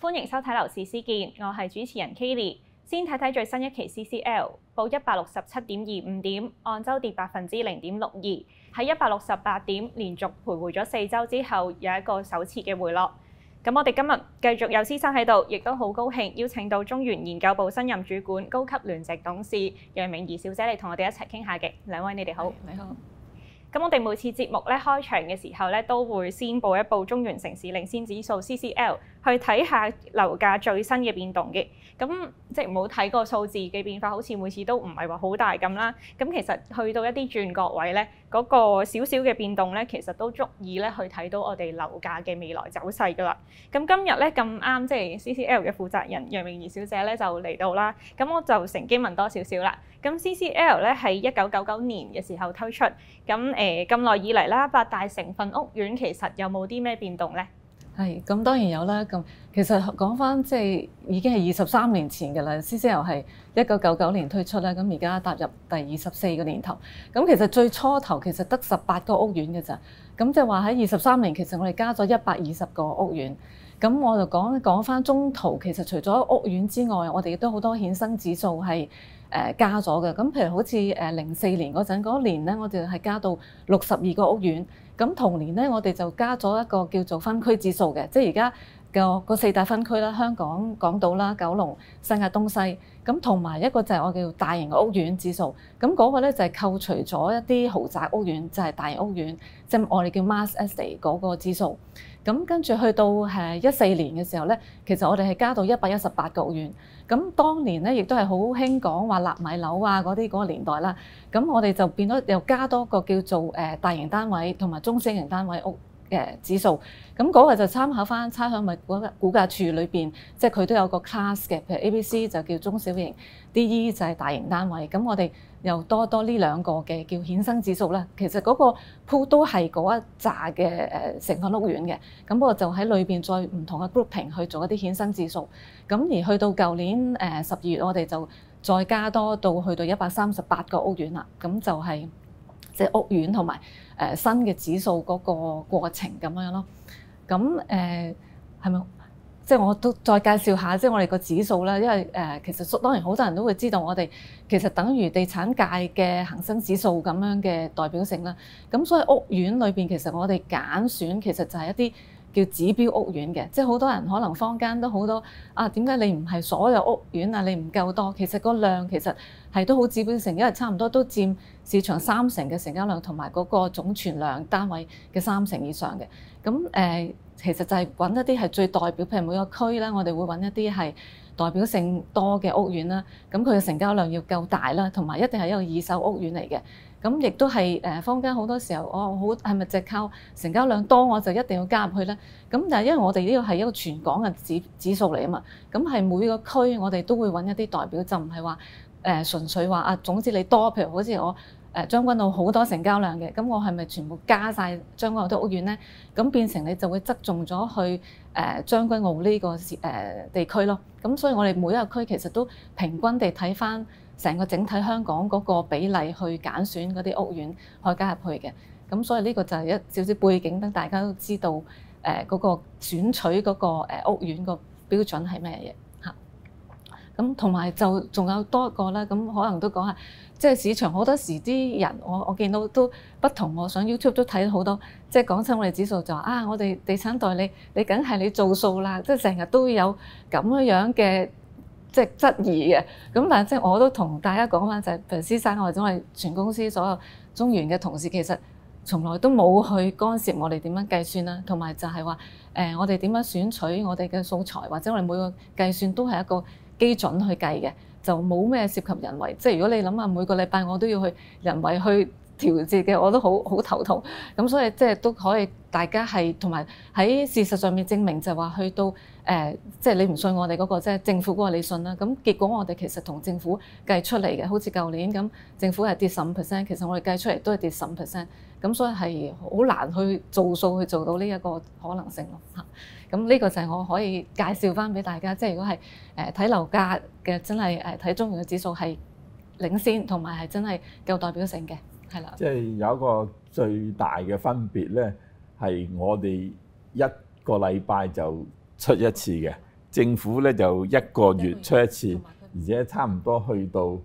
歡迎收睇樓市師見，我係主持人 Kaylee。先睇最新一期 CCL， 報167.25點，按周跌0.62%，喺168點連續徘徊咗4週之後，有一個首次嘅回落。咁我哋今日繼續有師生喺度，亦都好高興邀請到中原研究部新任主管、高級聯席董事楊明儀小姐嚟同我哋一齊傾下嘅。兩位你哋好， 你好。 咁我哋每次節目咧開場嘅時候咧，都會先報一報中原城市領先指數 CCL， 去睇下樓價最新嘅變動嘅。咁即係唔好睇個數字嘅變化，好似每次都唔係話好大咁啦。咁其實去到一啲轉角位咧，嗰個少少嘅變動咧，其實都足以咧去睇到我哋樓價嘅未來走勢㗎啦。咁今日咧咁啱，即係 CCL 嘅負責人楊明儀小姐咧就嚟到啦。咁我就乘機問多少少啦。咁 CCL 咧係1999年嘅時候推出，咁咁耐以嚟啦，八大成分屋苑其實有冇啲咩變動咧？ 係，咁當然有啦。咁其實講返即係已經係23年前嘅啦。CCL 係1999年推出啦，咁而家踏入第24個年頭。咁其實最初頭其實得18個屋苑嘅咋。咁即係話喺23年，其實我哋加咗120個屋苑。咁我就講返中途，其實除咗屋苑之外，我哋亦都好多衍生指數係加咗嘅。咁譬如好似04年嗰年咧，我哋係加到62個屋苑。咁同年咧，我哋就加咗一個叫做分區指數嘅，即係而家個4大分區啦，香港、港島啦、九龍、新界東西。咁同埋一個就係我叫大型嘅屋苑指數。咁嗰個咧就係扣除咗一啲豪宅屋苑，就係大型屋苑，即係我哋叫 Mass Estate 嗰個指數。咁跟住去到14年嘅時候咧，其實我哋係加到118個屋苑。咁當年咧亦都係好興講話納米樓啊嗰個年代啦。咁我哋就變咗又加多個叫做大型單位同埋中小型單位屋嘅指數。咁嗰個就參考翻差餉物估價署裏邊，即係佢都有個 class 嘅，譬如 ABC 就叫中小型 ，DE 就係大型單位。咁我哋又多呢兩個嘅叫衍生指數啦。其實嗰個鋪都係嗰一紮嘅成分屋苑嘅。咁不過就喺裏邊再唔同嘅 grouping 去做一啲衍生指數。咁而去到舊年12月，我哋就再加多到去到138個屋苑啦。咁就係即係屋苑同埋新嘅指數嗰個過程咁樣咯。咁係咪？即係我都再介紹下，即係我哋個指數啦。因為其實當然好多人都會知道，我哋其實等於地產界嘅恒生指數咁樣嘅代表性啦。咁所以屋苑裏邊其實我哋揀選其實就係一啲叫指標屋苑嘅，即係好多人可能坊間都好多啊，點解你唔係所有屋苑啊？你唔夠多，其實個量其實係都好指標性，因為差唔多都佔市場30%嘅成交量，同埋嗰個總存量單位嘅30%以上嘅。咁其實就係揾一啲係最代表，譬如每個區啦，我哋會揾一啲係代表性多嘅屋苑啦。咁佢嘅成交量要夠大啦，同埋一定係一個二手屋苑嚟嘅。咁亦都係坊間好多時候，我係咪淨靠成交量多我就一定要加入去咧？咁但係因為我哋呢個係一個全港嘅指數嚟啊嘛，咁係每個區我哋都會揾一啲代表，就唔係話純粹話啊，總之你多，譬如好似我將軍澳好多成交量嘅，咁我係咪全部加晒將軍澳啲屋苑咧？咁變成你就會側重咗去將軍澳呢個地區咯。咁所以我哋每一個區其實都平均地睇翻成個整體香港嗰個比例去揀選嗰啲屋苑可以加入去嘅。咁所以呢個就係一少少背景，等大家都知道嗰個選取嗰個屋苑個標準係咩嘢嚇。咁同埋就仲有多一個啦，咁可能都講下，即係市場好多時啲人，我見到都不同。我上 YouTube 都睇到好多，即係講親我哋指數就話啊，我哋地產代理你梗係你做數啦，即係成日都有咁樣嘅即係質疑嘅。咁但係即係我都同大家講翻就係，譬如師生或者我哋全公司所有中原嘅同事，其實從來都冇去干涉我哋點樣計算啦，同埋就係話我哋點樣選取我哋嘅素材，或者我哋每個計算都係一個基準去計嘅，就冇咩涉及人為。即係如果你諗下每個禮拜我都要去人為去調節嘅，我都好頭痛。咁所以即係都可以大家係同埋喺事實上面證明就係話去到即係你唔信我哋嗰個即係政府嗰個你信啦。咁結果我哋其實同政府計出嚟嘅，好似舊年咁，政府係跌15%，其實我哋計出嚟都係跌15%。咁所以係好難去做數去做到呢一個可能性咯嚇。咁呢個就係我可以介紹翻俾大家，即係如果係睇樓價嘅，真係睇中原嘅指數係領先，同埋係真係夠代表性嘅，係啦。 即係有一個最大嘅分別咧，係我哋一個禮拜就出一次嘅， 政府咧就1個月出一次，而且差唔多去到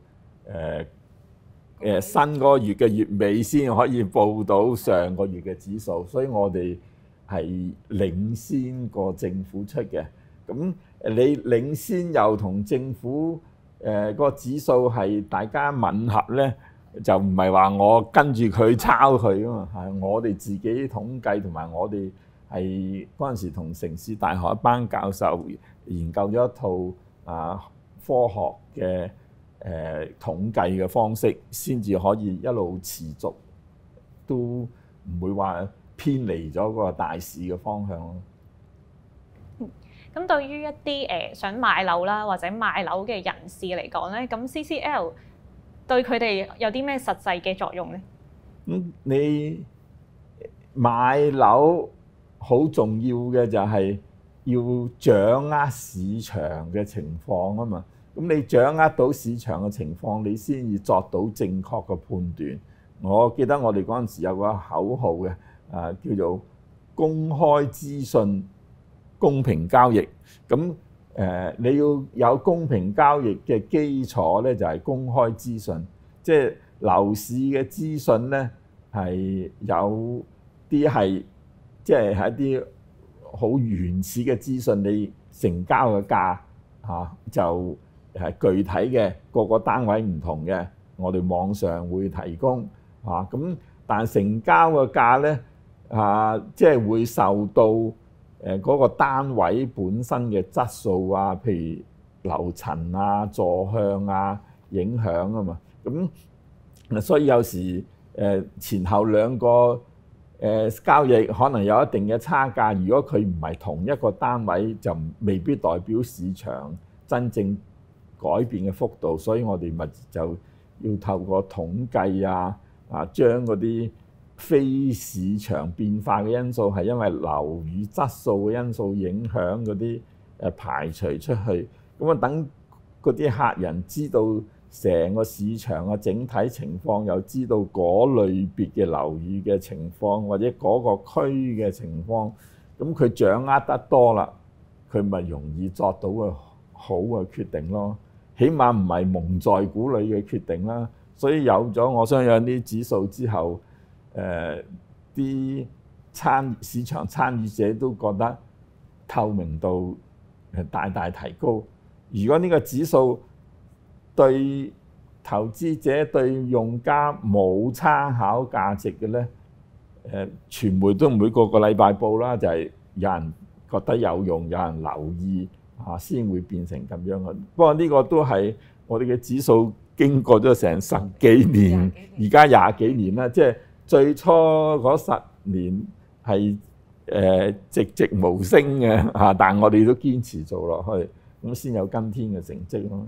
新嗰個月嘅月尾先可以報到上個月嘅指數，所以我哋係領先過政府出嘅。咁你領先又同政府個指數係大家吻合咧，就唔係話我跟住佢抄佢啊嘛，係我哋自己統計，同埋我哋係嗰陣時同城市大學一班教授研究咗一套科學嘅統計嘅方式，先至可以一路持續，都唔會話偏離咗個大市嘅方向咯。 咁對於一啲想買樓啦或者賣樓嘅人士嚟講咧，咁 CCL 對佢哋有啲咩實際嘅作用咧？ 你買樓好重要嘅就係要掌握市場嘅情況啊嘛。咁你掌握到市場嘅情況，你先至作到正確嘅判斷。我記得我哋嗰陣時有個口號嘅，叫做公開資訊、公平交易。咁你要有公平交易嘅基礎咧，就係公開資訊。即係樓市嘅資訊咧，係有啲係即係一啲好原始嘅資訊，你成交嘅價就係具體嘅，個個單位唔同嘅，我哋網上會提供咁，但成交嘅價咧即係會受到嗰個單位本身嘅質素譬如樓層座向影響啊嘛。咁所以有時前後兩個交易可能有一定嘅差價，如果佢唔係同一個單位，就未必代表市場真正改變嘅幅度。所以我哋咪就要透過統計將嗰啲非市場變化嘅因素，係因為樓宇質素嘅因素影響嗰啲排除出去。咁等嗰啲客人知道成個市場嘅整體情況，又知道嗰類別嘅樓宇嘅情況，或者嗰個區嘅情況，咁佢掌握得多啦，佢咪容易作到個好嘅決定咯。起碼唔係蒙在鼓裏嘅決定啦。所以有咗我相信啲指數之後，啲市場參與者都覺得透明度大大提高。如果呢個指數對投資者對用家冇參考價值嘅咧，傳媒都唔會個個禮拜報啦，就係有人覺得有用，有人留意先會變成咁樣嘅。不過呢個都係我哋嘅指數經過咗成10幾年，而家20幾年啦，即係最初嗰10年係寂寂無聲嘅但係我哋都堅持做落去，咁先有今天嘅成績咯。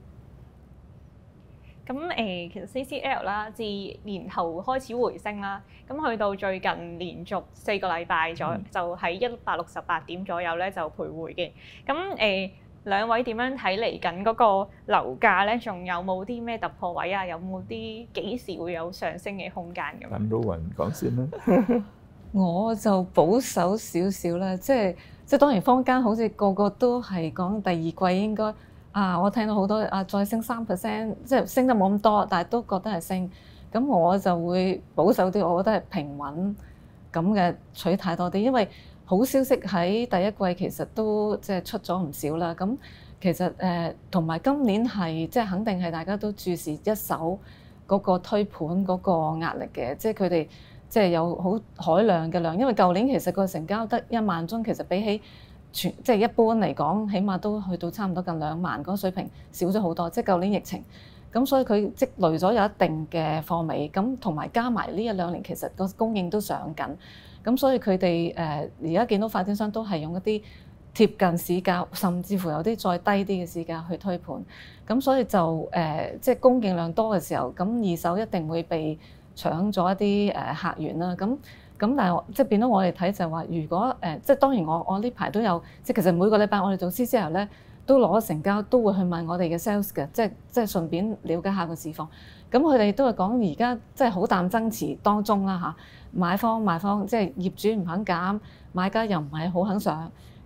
咁其實 CCL 啦，自年頭開始回升啦，咁去到最近連續4個禮拜就喺168點左右咧就徘徊嘅。咁兩位點樣睇嚟緊嗰個樓價咧？仲有冇啲咩突破位有冇啲幾時會有上升嘅空間咁樣？ 等Rowan講先啦。 我就保守少少啦，即係當然坊間好似個個都係講第二季應該我聽到好多再升3%，即係升得冇咁多，但係都覺得係升。咁我就會保守啲，我覺得係平穩咁嘅取態多啲，因為好消息喺第一季其實都即係出咗唔少啦。咁其實同埋今年係即係肯定係大家都注視一手嗰個推盤嗰個壓力嘅，即係佢哋即係有好海量嘅量，因為舊年其實個成交得1萬宗，其實比起即係一般嚟講，起碼都去到差唔多近2萬嗰個水平，少咗好多。即係舊年疫情，咁所以佢積累咗有一定嘅貨尾，咁同埋加埋呢1-2年，其實個供應都上緊，咁所以佢哋而家見到發展商都係用一啲貼近市價，甚至乎有啲再低啲嘅市價去推盤，咁所以就即係供應量多嘅時候，咁二手一定會被搶咗一啲客源啦。咁但係即係變到我哋睇就係話，如果即係當然我呢排都有，即係其實每個禮拜我哋做 CCL 咧都攞成交，都會去問我哋嘅 sales 嘅，即係順便了解下個市況。咁佢哋都係講而家即係好淡爭持當中啦買方賣方，即係業主唔肯減，買家又唔係好肯上。咁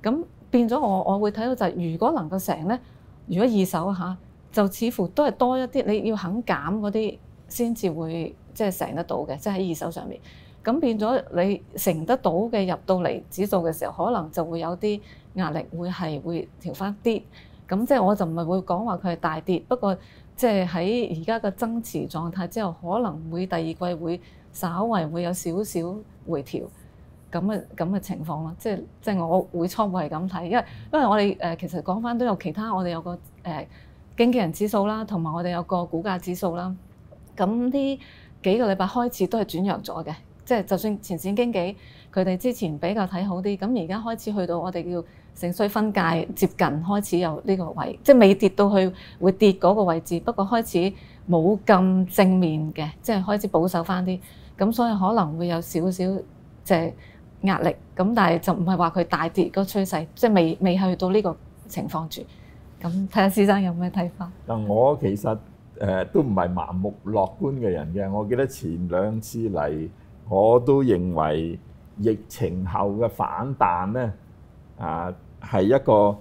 變咗我會睇到就係如果能夠成咧，如果二手嚇，就似乎都係多一啲，你要肯減嗰啲先至會即係成得到嘅，即係喺二手上面。咁變咗你成得到嘅入到嚟指數嘅時候，可能就會有啲壓力，會調翻啲。咁即係我就唔係會講話佢係大跌，不過即係喺而家嘅增持狀態之後，可能會第二季會稍為會有少少回調咁嘅情況咯。即係我會初步係咁睇，因為我哋其實講翻都有其他，我哋有個經紀人指數啦，同埋我哋有個股價指數啦。咁呢幾個禮拜開始都係轉弱咗嘅。即係就算前線經紀佢哋之前比較睇好啲，咁而家開始去到我哋叫盛衰分界接近開始有呢個位，即係未跌到去會跌嗰個位置，不過開始冇咁正面嘅，即係開始保守翻啲，咁所以可能會有少少即係壓力，咁但係就唔係話佢大跌個趨勢，即係未去到呢個情況住。咁睇下施生有咩睇法？ 但我其實都唔係盲目樂觀嘅人嘅，我記得前兩次嚟。我都認為疫情後嘅反彈咧，係一個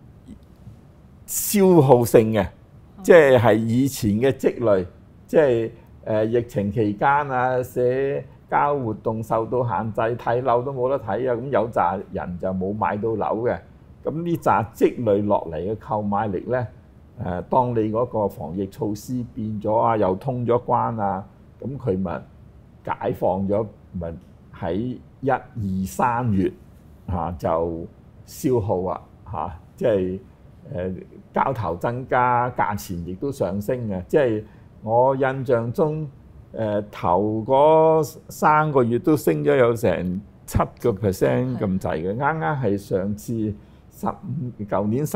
消耗性嘅，即係以前嘅積累，即係疫情期間啊，社交活動受到限制，睇樓都冇得睇啊，咁有紮人就冇買到樓嘅，咁呢紮積累落嚟嘅購買力咧，當你嗰個防疫措施變咗啊，又通咗關啊，咁佢咪解放咗，咪喺1、2、3月就消耗啊嚇，即係交投增加，價錢亦都上升嘅。即係我印象中頭嗰3個月都升咗有成7% 咁滯嘅，啱啱係上次舊年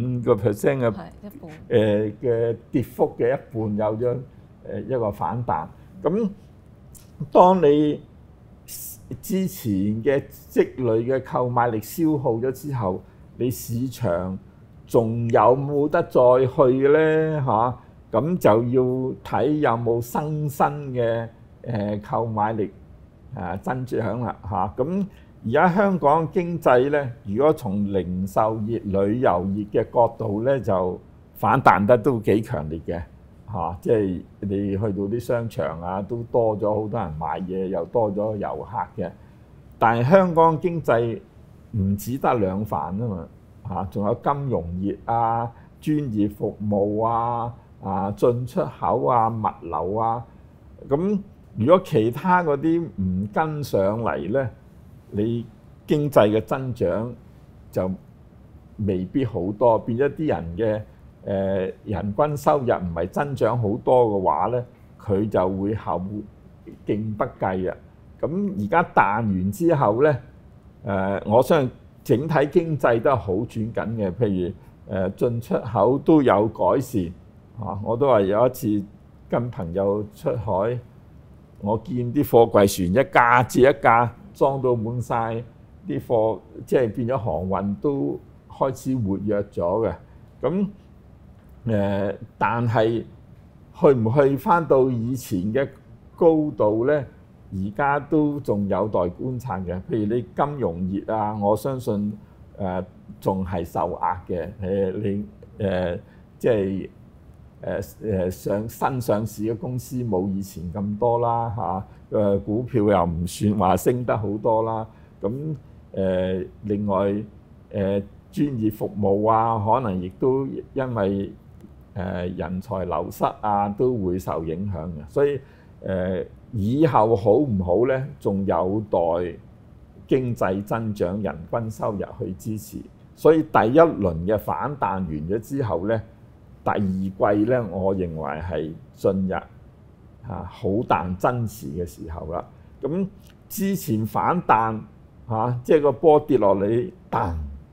15% 嘅跌幅嘅一半，有咗一個反彈。咁當你之前嘅積累嘅購買力消耗咗之後，你市場仲有冇得再去咧？咁就要睇有冇新嘅購買力增長啦咁而家香港經濟咧，如果從零售業、旅遊業嘅角度咧，就反彈得都幾強烈嘅。即係你去到啲商場啊，都多咗好多人買嘢，又多咗遊客嘅。但係香港經濟唔只得兩範啊嘛，仲有金融業啊、專業服務啊、進出口啊、物流啊。咁如果其他嗰啲唔跟上嚟咧，你經濟嘅增長就未必好多，變咗啲人嘅人均收入唔係增長好多嘅話咧，佢就會後勁不繼啊！咁而家彈完之後咧，我相信整體經濟都係好轉緊嘅。譬如進出口都有改善我都話有一次跟朋友出海，我見啲貨櫃船一架接一架裝到滿晒啲貨，即係變咗航運都開始活躍咗嘅。咁但係去唔去返到以前嘅高度咧？而家都仲有待觀察嘅。譬如你金融業啊，我相信仲係受壓嘅。你即係新上市嘅公司冇以前咁多啦股票又唔算話升得好多啦。咁另外專業服務啊，可能亦都因為人才流失啊，都會受影響嘅。所以以後好唔好咧，仲有待經濟增長、人均收入去支持。所以第一輪嘅反彈完咗之後咧，第二季咧，我認為係進入好彈增持嘅時候啦。咁之前反彈即係個波跌落嚟，彈，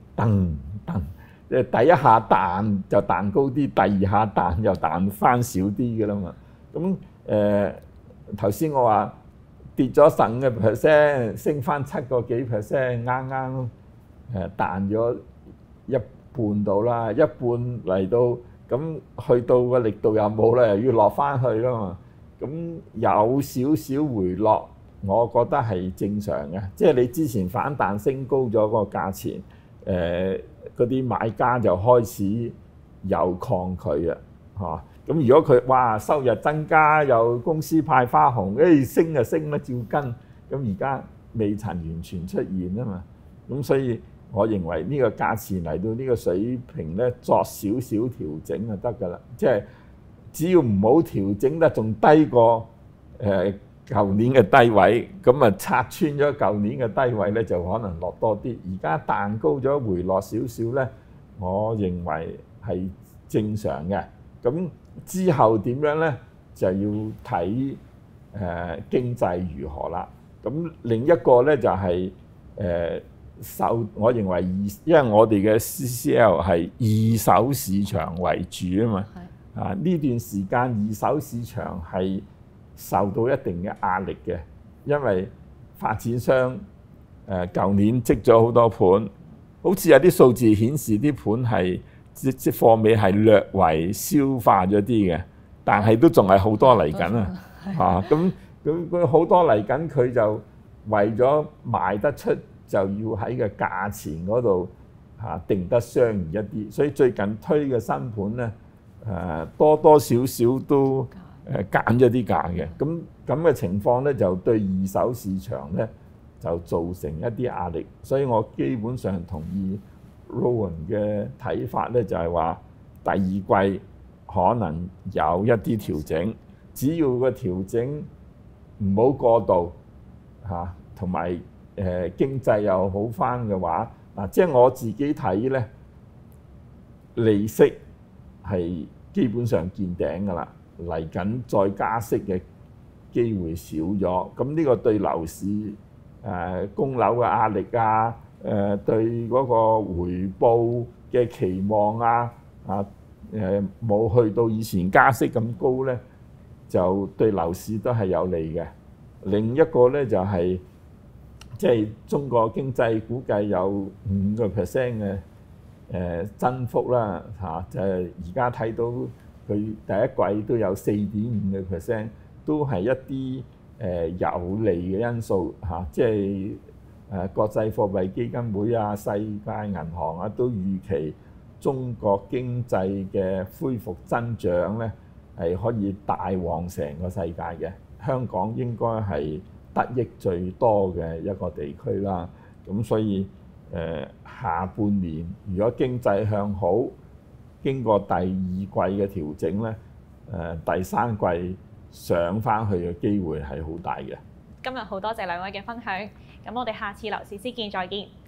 第一下彈就彈高啲，第二下彈又彈翻少啲嘅啦嘛。咁頭先我話跌咗15%，升翻7個幾%，啱啱彈咗一半到啦，一半嚟到，咁去到個力度又冇啦，又要落翻去啦嘛。咁有少少回落，我覺得係正常嘅，即係你之前反彈升高咗個價錢， 嗰啲買家就開始有抗拒啊嚇。咁如果佢哇收入增加，又公司派花紅，升就升啦，照跟。咁而家未曾完全出現啊嘛。咁所以我認為呢個價錢嚟到呢個水平咧，作少少調整就得㗎啦。即係只要唔好調整得仲低過舊年嘅低位，咁啊拆穿咗舊年嘅低位咧，就可能落多啲。而家彈高咗回落少少咧，我認為係正常嘅。咁之後點樣咧，就要睇經濟如何啦。咁另一個咧就係我認為因為我哋嘅 CCL 係二手市場為主啊嘛。啊呢段時間二手市場係受到一定嘅壓力嘅，因為發展商舊年積咗好多盤，好似有啲數字顯示啲盤係即貨尾係略為消化咗啲嘅，但係都仲係好多嚟緊啊！啊咁佢好多嚟緊，佢就為咗賣得出，就要喺個價錢嗰度定得相宜一啲，所以最近推嘅新盤咧多多少少都減咗啲價嘅。咁嘅情況咧，就對二手市場咧就造成一啲壓力，所以我基本上同意 Rowan 嘅睇法咧，就係話第二季可能有一啲調整，只要個調整唔好過度嚇，同埋經濟又好返嘅話，即係我自己睇咧，利息係基本上見頂㗎啦，嚟緊再加息嘅機會少咗，咁呢個對樓市供樓嘅壓力啊，對嗰個回報嘅期望冇去到以前加息咁高咧，就對樓市都係有利嘅。另一個咧就係即係中國經濟估計有5% 嘅增幅啦嚇，就係而家睇到佢第一季都有4.5%，都係一啲有利嘅因素嚇，即係國際貨幣基金會啊、世界銀行啊都預期中國經濟嘅恢復增長咧係可以帶旺成個世界嘅，香港應該係得益最多嘅一個地區啦。咁所以下半年如果經濟向好，經過第二季嘅調整咧，第三季上返去嘅機會係好大嘅。 今日好多謝兩位嘅分享，咁我哋下次樓市之見再見。